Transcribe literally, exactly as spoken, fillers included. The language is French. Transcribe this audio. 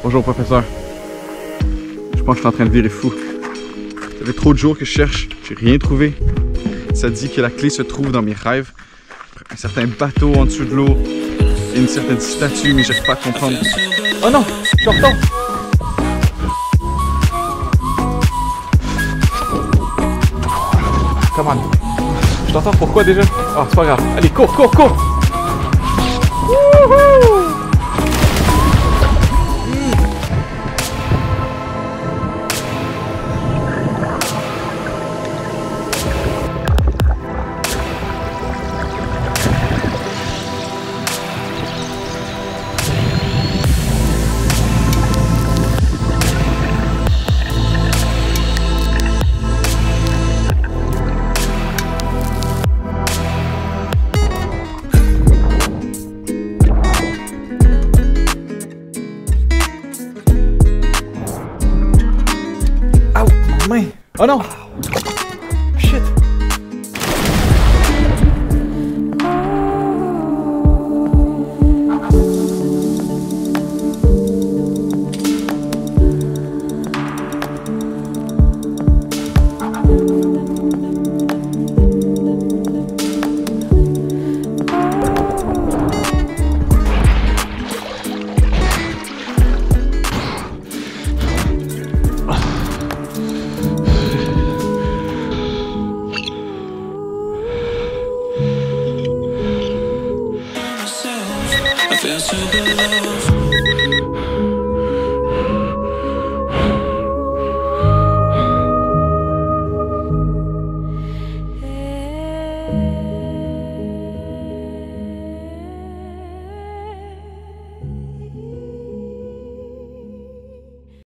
Bonjour professeur. Je pense que je suis en train de virer fou. Ça fait trop de jours que je cherche, j'ai rien trouvé. Ça dit que la clé se trouve dans mes rêves. Un certain bateau en dessous de l'eau et une certaine statue, mais j'arrive pas à comprendre. Oh non, je suis en retard. Come on. Je t'entends pourquoi déjà? Ah, c'est pas grave. Allez, cours, cours, cours! Wouhou! Oh non!